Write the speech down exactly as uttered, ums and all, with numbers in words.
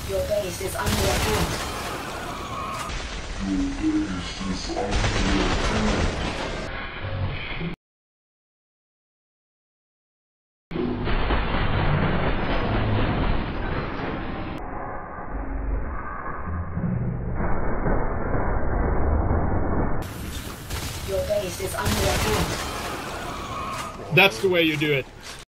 Your base is under attack. Your base is under attack. Your base is under attack. That's the way you do it.